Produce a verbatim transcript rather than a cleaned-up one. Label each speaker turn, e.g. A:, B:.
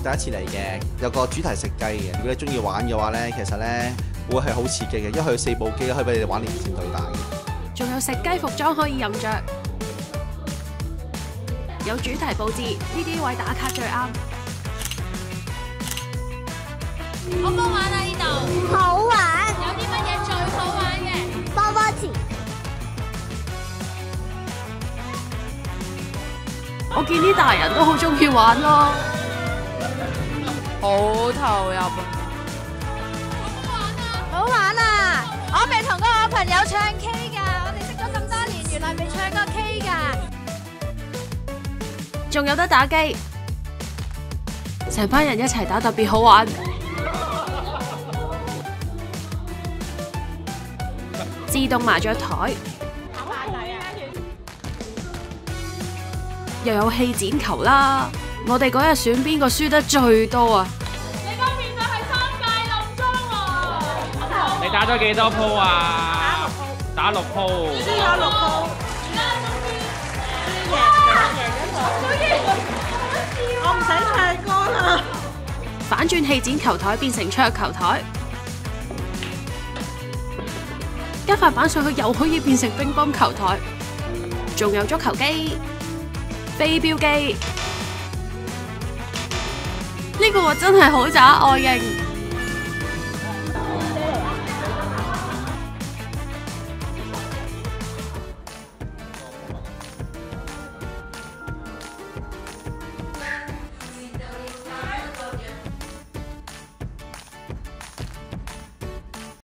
A: 第一次嚟嘅，有個主題食雞嘅。如果你中意玩嘅話咧，其實咧會係好刺激嘅，因為佢有四部機可以俾你哋玩連線對打嘅。
B: 仲有食雞服裝可以任着，有主題佈置，呢啲位打卡最啱。
C: 好唔好玩啊？呢度
D: 好玩，
C: 有啲乜嘢最好玩嘅？
D: 波波池。
B: 我見啲大人都好中意玩咯，
E: 好投入啊！
C: 好玩啊！我未同過我朋友唱 K 㗎，我哋識咗咁多年，原來未唱過 K 㗎。
B: 仲有得打機，成班人一齊打特別好玩。自動麻雀台，又有氣剪球啦！我哋嗰日選邊個輸得最多啊？
C: 你嗰邊就係三屆林莊喎。
F: 你打咗幾多鋪啊？打六鋪。輸咗六鋪。
D: 我唔使唱歌啦。
B: 反轉氣剪球台變成桌球台，加塊板上去又可以變成乒乓球台，仲有足球機、飛鏢機，呢個真係好渣外形。